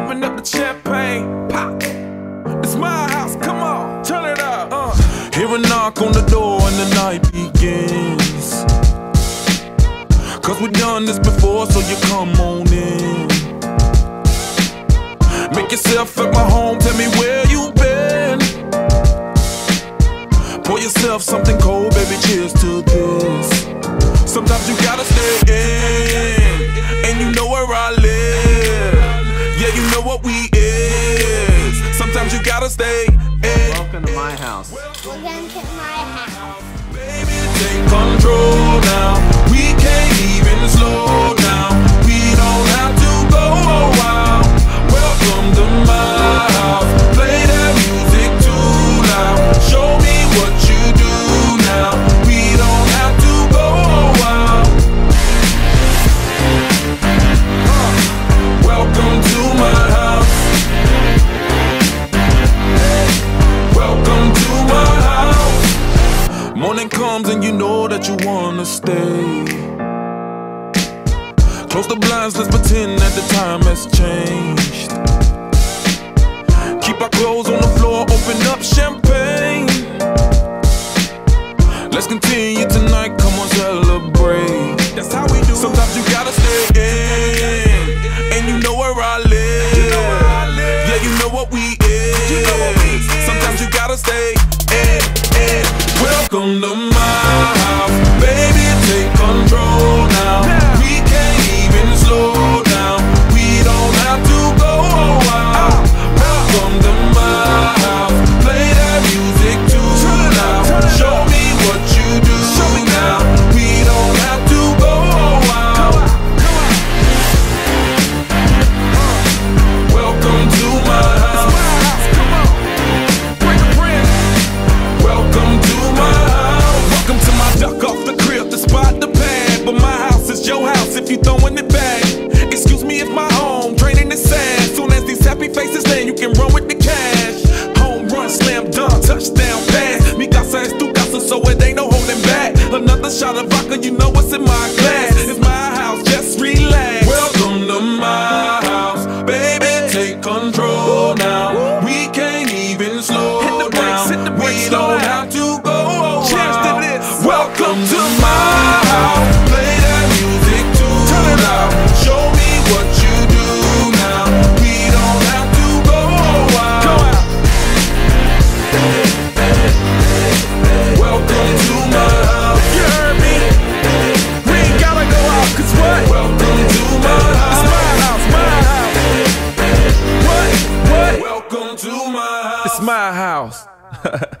open up the champagne, pop. It's my house, come on, turn it up. Hear a knock on the door and the night begins. Cause we've done this before, so you come on in. Make yourself at my home, tell me where you been. Pour yourself something cold, baby, cheers to this. Sometimes you gotta stay in, and you know where I live. Yeah, you know what we is. Sometimes you gotta stay in. Welcome to my house. Welcome to my house. Baby, take control now. We can't even slow down. We don't have to go a while. Welcome to my house. Play that music too loud. Show me what you do now. We don't have to go a while. Welcome to my house. Welcome to my house. Morning comes and you know that you wanna stay. Close the blinds, let's pretend that the time has changed. Keep our clothes on the floor, open up champagne. Let's continue tonight, come on, celebrate. That's how we do. Sometimes you gotta stay in, and you know where I live. Yeah, you know what we is. Sometimes you gotta stay in. Welcome to my house, baby, take control now. We can't even slow down. We don't have to go a while. Welcome to my house, play that music too loud. Show me what you do now. We don't have to go a while. Welcome to my house. Welcome to my house. Welcome to my duck off the crib, the spot, the pad. But my house is your house if you throwing it back. Excuse me if my home draining is sad. Soon as these happy faces land, you can run with the cash. Home run, slam dunk, touchdown pass. Mi casa es tu casa, so it ain't no holding back. Another shot of vodka, you know what's in my glass. It's my house, just relax. Welcome to my house, baby, take control now. We can't even slow down. We don't have to go a while. Welcome to my house, play that music too loud. Show me what you do now. We don't have to go a while. Welcome to my house. You heard me? We ain't gotta go out, cause what? Welcome to my house. It's my house, my house. What? Welcome to my house. It's my house.